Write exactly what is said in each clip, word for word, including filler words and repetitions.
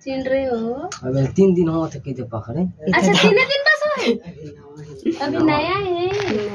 चिन रहे हो? अबे तीन दिन हो थे दे पकड़े। अच्छा तीन दिन बस हो अभी नया है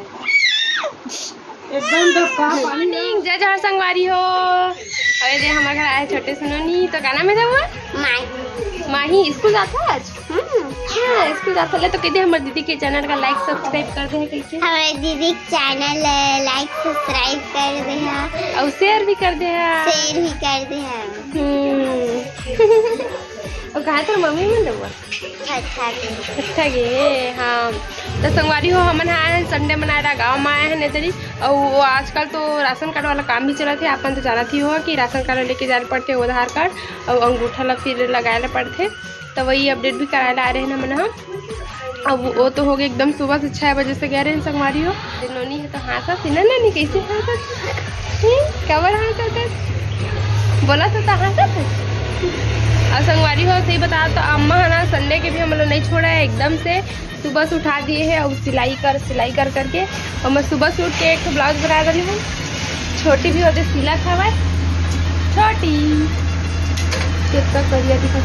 एकदम। तो का मॉर्निंग जय जय संगवारी हो। अरे दे हमारे घर आए छोटे सुनोनी तो गाना में था वो माही माही स्कूल जाता है आज। हां स्कूल जाता है तो कहते हमारे दीदी के चैनल का लाइक सब्सक्राइब कर दे है कैसे हमारे दीदी के चैनल लाइक सब्सक्राइब कर दे है और शेयर भी कर दे है शेयर भी कर दे है। हम्म और कहा तो मम्मी में दवा अच्छा के अच्छा गे। हाँ तो संगवारी हो हमन आए हैं संडे मनाए रहा गाँव में आए हैं नेतरी और वो आजकल तो राशन कार्ड वाला काम भी चला थे। अपन तो जाना थी हो कि राशन कार्ड लेके जाने पड़ते आधार कार्ड और अंगूठा ला फिर लगाए पड़ते तो वही अपडेट भी कराए ला रहे हैं ना मन हम। अब वो तो हो गए एकदम सुबह से छः बजे से गए रहे हैं संगवारी हो। नोनी है तो हाँसा थी ना ननी कैसे हाँसा कबर हाँसा थे बोला तो हाँसा थे। और संगवारी हो सही बता तो अम्मा है ना संडे के भी हम लोग नहीं छोड़ा है एकदम से सुबह से उठा दिए हैं और सिलाई कर सिलाई कर करके और मैं सुबह से उठ के एक ब्लाउज बना रही हूँ। छोटी भी होते सिला था भाई छोटी कितना करिया दिखा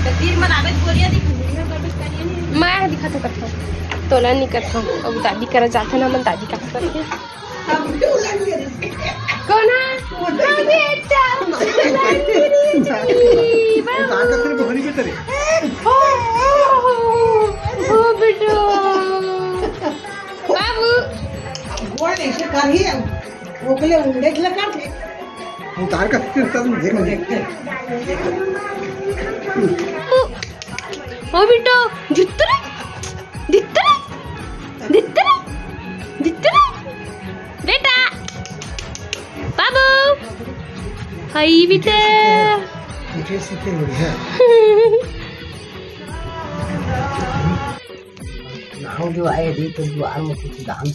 मैं दिखा था कथा तोला नहीं करता अब दादी करा जाता ना मन दादी का करके कौन बेटा ओ बेटा बाबू वो ऐसे कर ही ओकले उंडे के लगा थे उतार का फिर सब देख देखते ओ बेटा जितने जितने जितने जितने बेटा बाबू हाय बेटा मुझे सीखे बढ़िया नाव जो आए दी तो द्वार में कुछ दान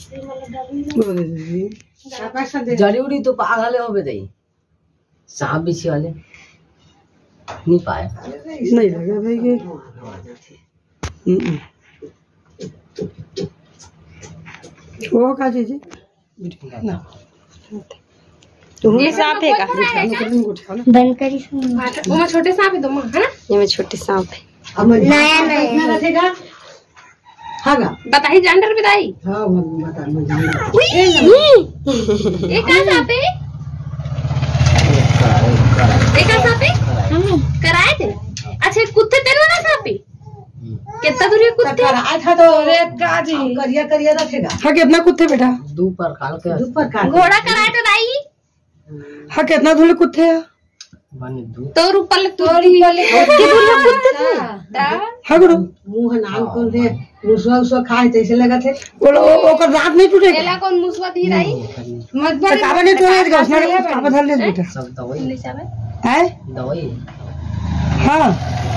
जड़ी उड़ी तो पागल हो गई सांप बिछी वाले नहीं पाए नहीं लगा भाई के वो का चीज ना ये सांप है का बंद करी वो में छोटे सांप है दो है ना ये में छोटे सांप है नया नया रखेगा हाँ बताइए जानवर बताई हाँ बता मुझे ये कहाँ सांप है ये कहाँ सांप है कराए थे। अच्छा कुत्ते तेरे ना सांप है कितना दूर है कुत्ते कराया था तो रेत गाजी करिया करिया रखेगा हाँ कितना कुत्ते बेटा दो पर काल के दो पर काल घोड़ा कराए तो दाई हाँ कितना दूर कुत्ते है बने दो तो ऊपर ले तो ऊपर कुत्ते हाँ गुरु मुंह नाम कौन रे मुसवा उसवा खाए तैसे लगा थे बोलो ओकर दांत नहीं टूटेगा एला कौन मुसवा दी रही मत बार काबा नहीं टूटेगा उसमें काबा धर ले बेटा सब दवाई है दवाई हाँ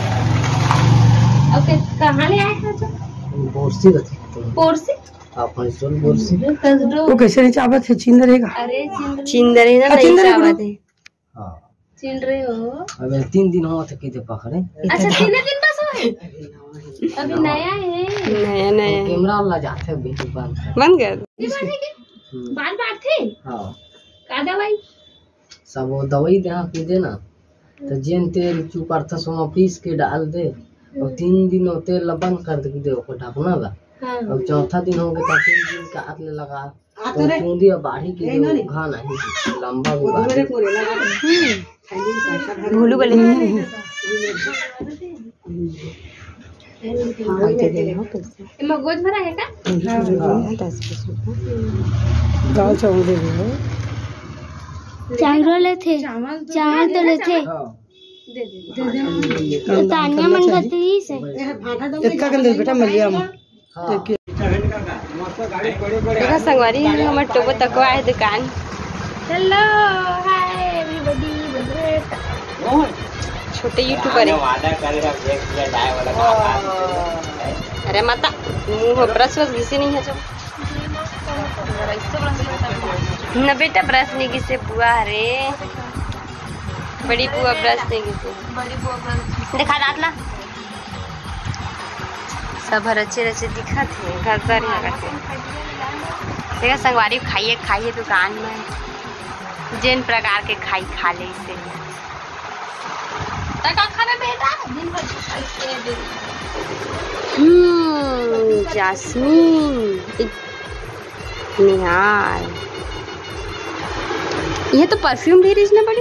ओके कहाँ ले आए थे बोर्सी रखी पोरसी अपन सोल बोर्सी वो कैसे नहीं चावत है चिंदर रहेगा अरे चिंदर है ना नहीं चावत है हां चिन रहे हो अबे तीन दिन हो थे दे पकड़े। अच्छा तीन दिन बस हो अभी नया है नया नया कैमरा ला जाते बेटी बंद बंद कर बाल बात थे हां का दवाई सब वो दवाई दे के दे ना तो जेन तेल चुपर था सो पीस के डाल दे और तीन दिन तेल बंद कर दे दे ओको ढकना ला अब चौथा दिन हो गया तीन दिन का हाथ ले लगा तो बूंदी और बाढ़ी की घा नहीं लंबा भी बाढ़ी भोलू बोले मगज भरा है का दाल चावल दे चावल ले थे चावल तो ले थे तानिया मन गती से इतना कर ले बेटा मिलिया हम देखा संगवारी हमर टोबो तकवा है दुकान। हेलो हाय एवरीबॉडी छोटे यूट्यूबर अरे माता मुंह ब्रश वश घिसे नहीं है जो न बेटा ब्रश नहीं घिसे बुआ रे बड़ी बुआ ब्रश नहीं घिसे दिखा दांत ला सब रचे रचे दिखा थे घर पर यहाँ करते देखा संगवारी खाइए खाइए दुकान में जिन प्रकार के खाई खा ले इसे खाना बेटा हम्म जास्मीन, निहाल, ये तो परफ्यूम भी रिजने पड़ी।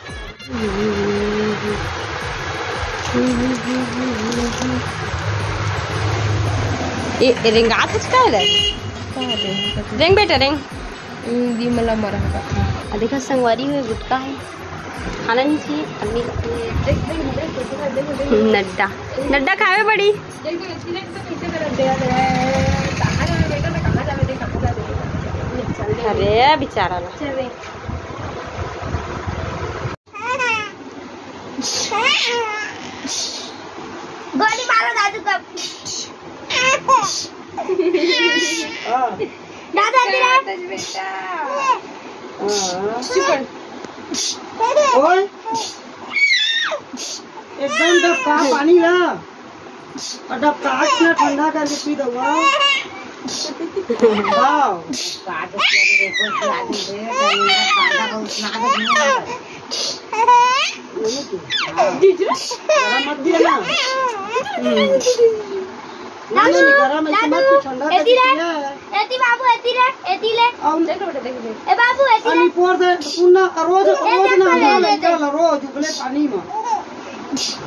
ये रिंग आत है का है रिंग बेटा रिंग दी मतलब मरा है। देखा संगवारी हुए गुटका है, खाना नहीं चाहिए। अम्मी नड्डा नड्डा खावे बड़ी। अरे बेचारा ना गोली मारो दादू का। दादा बेटा ओए एकदम डबका पानी ला और डबका से ठंडा करके पी दो। वाओ गरम मत दिया ना। दादू गरम ऐसे मत ठंडा करके पिया। एती बाबू एती रे एती ले और देख बेटा देख देख ए बाबू एती पानी ले पोर दे पुन्ना रोज रोज ना रोज उगले पानी में